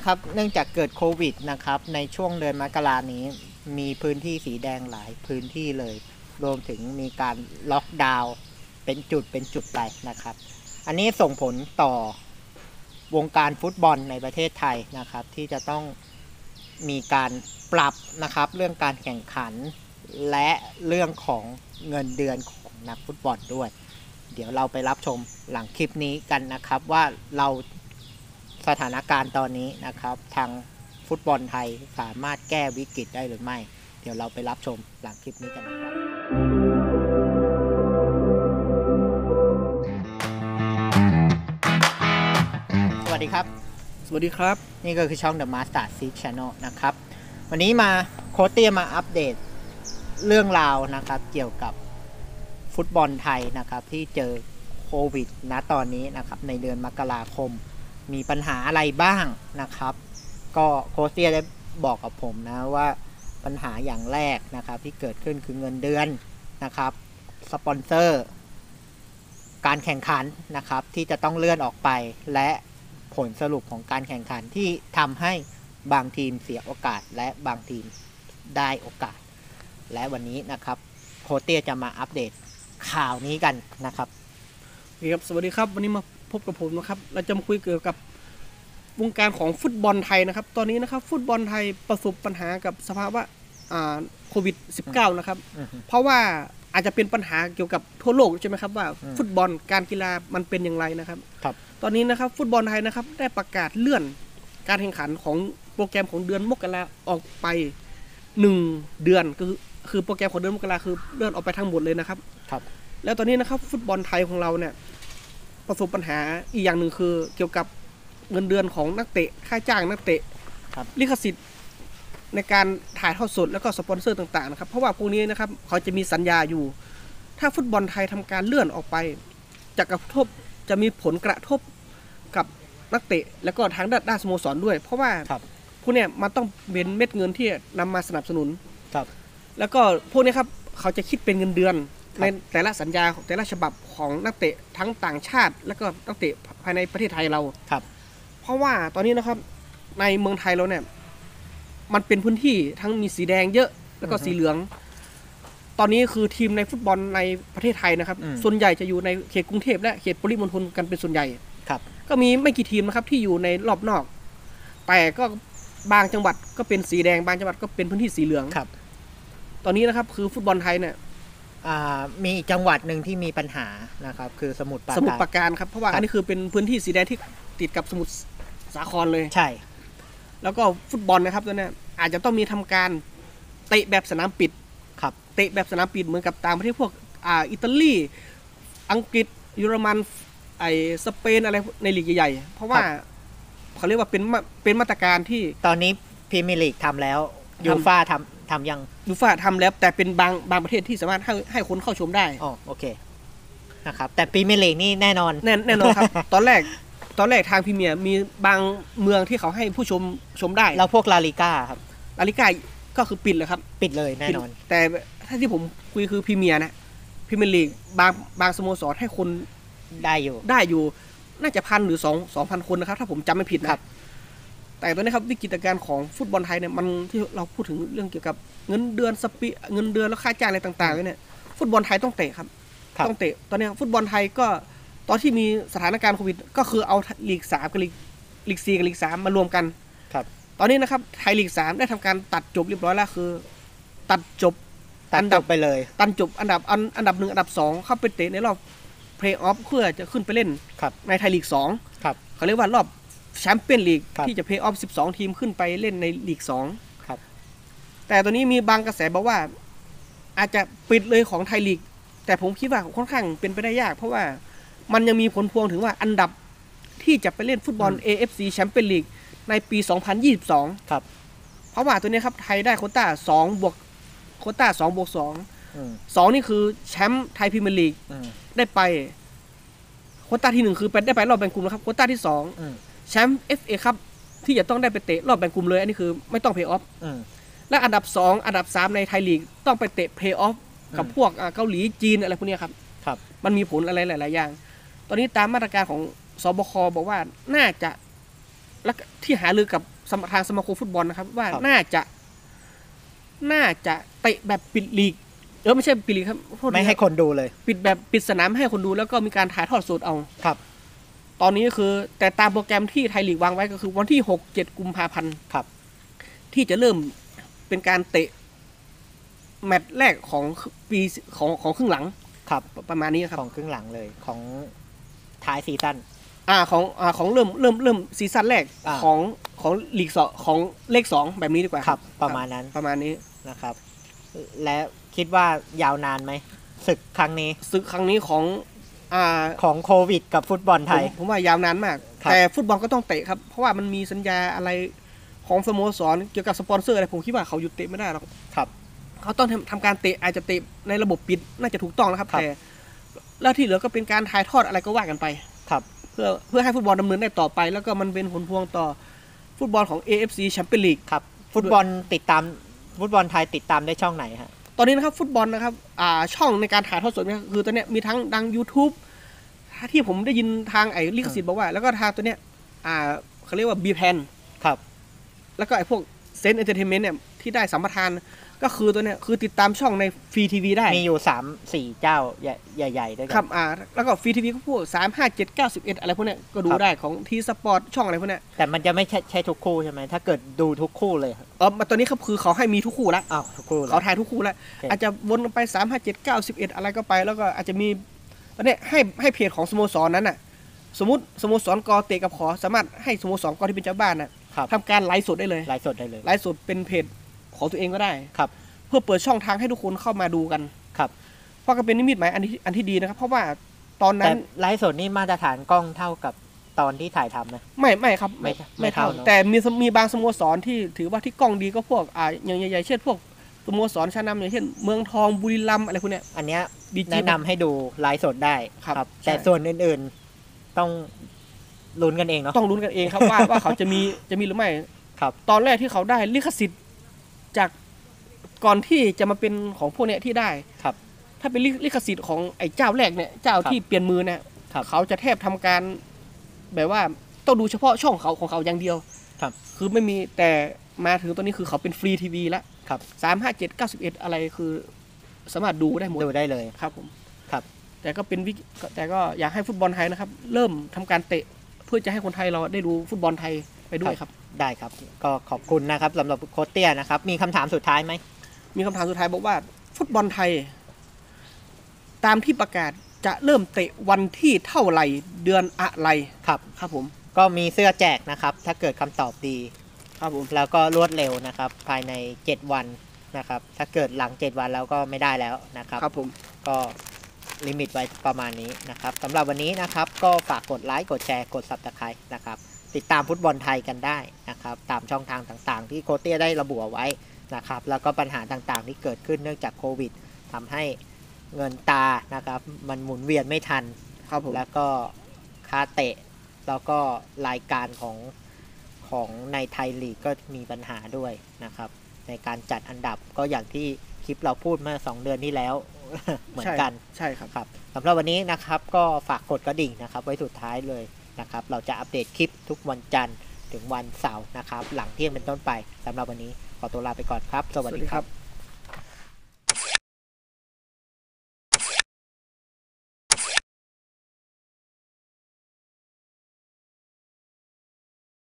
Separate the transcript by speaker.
Speaker 1: นะครับเนื่องจากเกิดโควิดนะครับในช่วงเดือนมกรานี้มีพื้นที่สีแดงหลายพื้นที่เลยรวมถึงมีการล็อกดาวน์เป็นจุดไปนะครับอันนี้ส่งผลต่อวงการฟุตบอลในประเทศไทยนะครับที่จะต้องมีการปรับนะครับเรื่องการแข่งขันและเรื่องของเงินเดือนของนักฟุตบอลด้วยเดี๋ยวเราไปรับชมหลังคลิปนี้กันนะครับว่าเราสถานการณ์ตอนนี้นะครับทางฟุตบอลไทยสามารถแก้วิกฤตได้หรือไม่เดี๋ยวเราไปรับชมหลังคลิปนี้กันนะครับสวัสดีครับ
Speaker 2: สวัสดีครับ
Speaker 1: นี่ก็คือช่อง The Master Seed Channel นะครับวันนี้มาโค้ชเตี้ยมาอัปเดตเรื่องราวนะครับเกี่ยวกับฟุตบอลไทยนะครับที่เจอโควิดณตอนนี้นะครับในเดือนมกราคมมีปัญหาอะไรบ้างนะครับก็โค้ชเตี้ยได้บอกกับผมนะว่าปัญหาอย่างแรกนะครับที่เกิดขึ้นคือเงินเดือนนะครับสปอนเซอร์การแข่งขันนะครับที่จะต้องเลื่อนออกไปและผลสรุปของการแข่งขันที่ทำให้บางทีมเสียโอกาสและบางทีมได้โอกาสและวันนี้นะครับโค้ชเตี้ยจะมาอัปเดตข่าวนี้กันนะครับ
Speaker 2: ครับสวัสดีครับวันนี้มาพบกับผมนะครับเราจะมาคุยเกี่ยวกับวงการของฟุตบอลไทยนะครับตอนนี้นะครับฟุตบอลไทยประสบปัญหากับสภาวะโควิด -19 นะครับเพราะว่าอาจจะเป็นปัญหาเกี่ยวกับทั่วโลกใช่ไหมครับว่าฟุตบอลการกีฬามันเป็นอย่างไรนะครับตอนนี้นะครับฟุตบอลไทยนะครับได้ประกาศเลื่อนการแข่งขันของโปรแกรมของเดือนมกราออกไป1เดือนคือโปรแกรมของเดือนมกราคือเลื่อนออกไปทั้งหมดเลยนะครับแล้วตอนนี้นะครับฟุตบอลไทยของเราเนี่ยประสบปัญหาอีกอย่างหนึ่งคือเกี่ยวกับเงินเดือนของนักเตะค่าจ้างนักเตะลิขสิทธิ์ในการถ่ายทอดสดแล้วก็สปอนเซอร์ต่างๆนะครับเพราะว่าพวกนี้นะครับเขาจะมีสัญญาอยู่ถ้าฟุตบอลไทยทำการเลื่อนออกไปจะมีผลกระทบกับนักเตะแล้วก็ทางด้านสโมสรด้วยเพราะว่าพวกนี้มันต้องเป็นเม็ดเงินที่นำมาสนับสนุนแล้วก็พวกนี้ครับเขาจะคิดเป็นเงินเดือนในแต่ละสัญญาแต่ละฉบับของนักเตะทั้งต่างชาติและก็นักเตะภายในประเทศไทยเราเพราะว่าตอนนี้นะครับในเมืองไทยเราเนี่ยมันเป็นพื้นที่ทั้งมีสีแดงเยอะแล้วก็สีเหลืองตอนนี้คือทีมในฟุตบอลในประเทศไทยนะครับส่วนใหญ่จะอยู่ในเขตกรุงเทพและเขตปริมณฑลกันเป็นส่วนใหญ่ก็มีไม่กี่ทีมนะครับที่อยู่ในรอบนอกแต่ก็บางจังหวัดก็เป็นสีแดงบางจังหวัดก็เป็นพื้นที่สีเหลืองตอนนี้นะครับคือฟุตบอลไทยเนี่ย
Speaker 1: มีจังหวัดหนึ่งที่มีปัญหานะครับคือสมุทรปราการ
Speaker 2: ครับเพราะว่าอันนี้คือเป็นพื้นที่สีแดงที่ติดกับสมุทรสาครเลย
Speaker 1: ใช่
Speaker 2: แล้วก็ฟุตบอลนะครับตัวนี้อาจจะต้องมีทำการเตะแบบสนามปิดเตะแบบสนามปิดเหมือนกับต่างประเทศพวกอิตาลีอังกฤษเยอรมันสเปนอะไรในลีกใหญ่ๆเพราะว่าเขาเรียกว่าเป็นมาตรการที่
Speaker 1: ตอนนี้พรีเมียร์ลีกทำแล้วยูฟ่าทำยัง
Speaker 2: ยูฟ่าทำแล้วแต่เป็นบางประเทศที่สามารถให้คนเข้าชมได้
Speaker 1: อ๋อโอเคนะครับแต่พรีเมียร์ลีกนี่แน่นอน
Speaker 2: ครับ ตอนแรกทางพรีเมียร์มีบางเมืองที่เขาให้ผู้ชมได้
Speaker 1: แล้วพวกลาลิก้าครับ
Speaker 2: ลาลิก้าก็คือปิดเลยครับ
Speaker 1: ปิดเลยแน่นอน
Speaker 2: แต่ถ้าที่ผมคุยคือพรีเมียร์นะพรีเมียร์ลีกบางสโมสรให้คน
Speaker 1: ได้อยู่
Speaker 2: น่าจะ1,000 หรือ 2,000 คนนะครับถ้าผมจำไม่ผิดนะแต่ตอนนี้ครับวิกฤตการณ์ของฟุตบอลไทยเนี่ยมันที่เราพูดถึงเรื่องเกี่ยวกับเงินเดือนเงินเดือนแล้วค่าจ้างอะไรต่างๆเนี่ยฟุตบอลไทยต้องเตะครับต้องเตะตอนนี้ฟุตบอลไทยก็ตอนที่มีสถานการณ์โควิดก็คือเอาลีก3กับลีก4กับลีก3มารวมกันตอนนี้นะครับไทยลีก3ได้ทำการตัดจบเรียบร้อยแล้วคือตัดจบ
Speaker 1: ไปเลย
Speaker 2: ตัดจบอันดับ1อันดับ2เข้าไปเตะในรอบเพลย์ออฟเพื่อจะขึ้นไปเล่นในไทยลีก2เขาเรียกว่ารอบแชมเปี้ยนลีกที่จะเพลย์ออฟ12 ทีมขึ้นไปเล่นในลีก2แต่ตอนนี้มีบางกระแสบอกว่าอาจจะปิดเลยของไทยลีกแต่ผมคิดว่าค่อนข้างเป็นไปได้ยากเพราะว่ามันยังมีผลพวงถึงว่าอันดับที่จะไปเล่นฟุตบอล AFC แชมเปี้ยนลีกในปี 2022เพราะว่าตัวนี้ครับไทยได้โควต้า2 โควต้า2+2นี่คือแชมป์ไทยพรีเมียร์ลีกได้ไปโควต้าที่1คือได้ไปรอบแบ่งกลุ่มนะครับโควต้าที่2แชมป์ FA ครับที่จะต้องได้ไปเตะรอบแบ่งกลุ่มเลยอันนี้คือไม่ต้องเพลย์ออฟและอันดับ2อันดับ3ในไทยลีกต้องไปเตะเพลย์ออฟกับพวกเกาหลีจีนอะไรพวกนี้ครับมันมีผลอะไรหลายๆอย่างตอนนี้ตามมาตรการของสบคบอกว่าน่าจะที่หารือกับทางสมาคมฟุตบอลนะครับว่า
Speaker 1: ครับ
Speaker 2: น่าจะเตะแบบปิดลีกไม่ใช่ปิดลีกครับโทษที
Speaker 1: ไม่ให้คนดูเลย
Speaker 2: ปิดสนามให้คนดูแล้วก็มีการถ่ายทอดสดเอา
Speaker 1: ครับ
Speaker 2: ตอนนี้คือแต่ตามโปรแกรมที่ไทยลีกวางไว้ก็คือวันที่6-7 กุมภาพันธ์
Speaker 1: ครับ
Speaker 2: ที่จะเริ่มเป็นการเตะแมตช์แรกของปีของครึ่งหลัง
Speaker 1: ครับ
Speaker 2: ประมาณนี้ครับ
Speaker 1: ของครึ่งหลังเลยของท้ายซีซั่น
Speaker 2: ของเริ่มซีซั่นแรก
Speaker 1: อ่า
Speaker 2: ของลีก2ของเลข2แบบนี้ดีกว่า
Speaker 1: ครับประมาณนั้น
Speaker 2: ประมาณนี้
Speaker 1: นะครับ และคิดว่ายาวนานไหมศึกครั้งนี้
Speaker 2: ศึกครั้งนี้ของา
Speaker 1: ของโควิดกับฟุตบอลไทย
Speaker 2: ผมว่ายาวนานมาก
Speaker 1: ครับ
Speaker 2: แต่ฟุตบอลก็ต้องเตะครับเพราะว่ามันมีสัญญาอะไรของสโมสรเกี่ยวกับสปอนเซอร์อะไรผมคิดว่าเขาหยุดเตะไม่ได้หรอก
Speaker 1: ครับ
Speaker 2: เขาต้องทำการเตะอาจจะเตะในระบบปิดน่าจะถูกต้องนะครับ
Speaker 1: ครับ
Speaker 2: แต่แล้วที่เหลือก็เป็นการถ่ายทอดอะไรก็ว่ากันไป
Speaker 1: ครับ
Speaker 2: เพื่อให้ฟุตบอลดำเนินได้ต่อไป แล้วก็มันเป็นผลพวงต่อฟุตบอลของ AFC แชมเปี้ยนลีก
Speaker 1: ครับ ฟุตบอลติดตามฟุตบอลไทยติดตามได้ช่องไหนฮะ
Speaker 2: ตอนนี้นะครับฟุตบอลนะครับช่องในการถ่ายทอดสดเนี่ยคือตอนเนี้ยมีทั้งดัง YouTube ที่ผมได้ยินทางไอ้ลิขสิทธิ์บอกว่า แล้วก็ทางตัวเนี้ยเขาเรียกว่า B Pan
Speaker 1: ครับ
Speaker 2: แล้วก็ไอ้พวกเซนต์เอนเตอร์เทนเมนต์เนี่ยที่ได้สัมปทานก็คือตัวเนี้ยคือติดตามช่องในฟรีทีวีได้
Speaker 1: มีอยู่3-4 เจ้าใหญ่ๆด้วยกั
Speaker 2: ครับแล้วก็ฟรีทีวีก็พวก3 5 7 9 11อะไรพวกเนี้ยก็ดู
Speaker 1: ครับ
Speaker 2: ได้ของทีสปอร์ตช่องอะไรพวกเนี้ย
Speaker 1: แต่มันจะไม่ใช่ทุกคู่ใช่ไหมถ้าเกิดดูทุกคู่เลยครับ
Speaker 2: ตอนนี้เขาคือเขาให้มีทุกคู่แล้ว
Speaker 1: อ้าวทุกคู่เลย
Speaker 2: เขาถ่ายทุกคู่แล้ว
Speaker 1: โอเค
Speaker 2: อาจจะวนกันไป3 5 7 9 11อะไรก็ไป แล้วก็อาจจะมีตอนเนี้ยให้เพจของสโมสรนั้นน่ะสมมติสโมสรกเตะกับขอสามารถให้สโมสรกที่เป็นเจ้าบ้านน่ะ
Speaker 1: ครับ
Speaker 2: ทำการไลฟ์สดได้เลย
Speaker 1: ไลฟ์สดได้เลย
Speaker 2: ไลฟ์สดเป็นเพจของตัวเองก็ได้
Speaker 1: ครับ
Speaker 2: เพื่อเปิดช่องทางให้ทุกคนเข้ามาดูกัน
Speaker 1: ครับ
Speaker 2: เพราะก็เป็นนิมิตหมายอันที่ดีนะครับ เพราะว่าตอนนั้
Speaker 1: แต่
Speaker 2: น
Speaker 1: ไลฟ์สดนี่มาตรฐานกล้องเท่ากับตอนที่ถ่ายทำนะ
Speaker 2: ไม่ครับ
Speaker 1: ไม่เท่าเนอะ
Speaker 2: แต่มีบางสโมสรที่ถือว่าที่กล้องดีก็พวกอย่างใหญ่ๆเช่นพวกสโมสรชั้นนำอย่างเช่นเมืองทองบุรีรัมย์อะไรพวกเนี้ย
Speaker 1: อันเนี้ย
Speaker 2: BG
Speaker 1: แนะนำให้ดูไลฟ์สดได้
Speaker 2: ครับใช่
Speaker 1: แต่ส่วนอื่นๆต้องลุ้นกันเองเนาะ
Speaker 2: ต้องลุ้นกันเองครับ ว่าเขาจะมีหรือไม่
Speaker 1: ครับ
Speaker 2: ตอนแรกที่เขาได้ลิขสิทธิ์จากก่อนที่จะมาเป็นของพวกเนี้ยที่ได้
Speaker 1: ครับ
Speaker 2: ถ้าเป็นลิขสิทธิ์ของไอ้เจ้าแรกเนี่ยเจ้า
Speaker 1: ครับ
Speaker 2: ที่เปลี่ยนมือเนี่ย
Speaker 1: ครับ
Speaker 2: เขาจะแทบทำการแบบว่าต้องดูเฉพาะช่องเขาของเขาอย่างเดียว
Speaker 1: ครับ
Speaker 2: คือไม่มีแต่มาถึงตอนนี้คือเขาเป็นฟรีทีวีแล้ว
Speaker 1: ครับ
Speaker 2: 3 5 7 9 11อะไรคือสามารถดูได้หมด
Speaker 1: ดูได้เลย
Speaker 2: ครับผม
Speaker 1: ครับ
Speaker 2: แต่ก็อยากให้ฟุตบอลไทยนะครับ เริ่มทำการเตะเพื่อจะให้คนไทยเราได้ดูฟุตบอลไทยไปด้วยครับ
Speaker 1: ได้ครับ ก็ขอบคุณนะครับสำหรับโค้ชเตี้ยนะครับ มีคำถามสุดท้ายไหม
Speaker 2: มีคำถามสุดท้ายบอกว่าฟุตบอลไทย ตามที่ประกาศจะเริ่มเตะวันที่เท่าไหร่เดือนอะไร
Speaker 1: ครับ
Speaker 2: ครับผม
Speaker 1: ก็มีเสื้อแจกนะครับ ถ้าเกิดคำตอบดี
Speaker 2: ครับผม
Speaker 1: แล้วก็รวดเร็วนะครับ ภายใน 7 วันนะครับ ถ้าเกิดหลัง 7 วันแล้วก็ไม่ได้แล้วนะครับ
Speaker 2: ครับผม
Speaker 1: ก็ลิมิตไว้ประมาณนี้นะครับสำหรับวันนี้นะครับก็ฝากกดไลค์กดแชร์กด Subscribe นะครับติดตามฟุตบอลไทยกันได้นะครับตามช่องทางต่างๆ ที่โค้ชเตี้ยได้ระบุเอาไว้นะครับแล้วก็ปัญหาต่างๆ ที่เกิดขึ้นเนื่องจากโควิดทำให้เงินตานะครับมันหมุนเวียนไม่ทัน
Speaker 2: ครับผม
Speaker 1: แล้วก็ค่าเตะแล้วก็รายการของในไทยลีกก็มีปัญหาด้วยนะครับในการจัดอันดับก็อย่างที่คลิปเราพูดเมื่อ2 เดือนที่แล้ว เหมือนกัน
Speaker 2: ใช่ครับ
Speaker 1: ครับสำหรับวันนี้นะครับก็ฝากกดกระดิ่งนะครับไว้สุดท้ายเลยนะครับเราจะอัปเดตคลิปทุกวันจันทร์ถึงวันเสาร์นะครับหลังเที่ยงเป็นต้นไปสำหรับวันนี้ขอตัวลาไปก่อนครับ สวัสดีครับ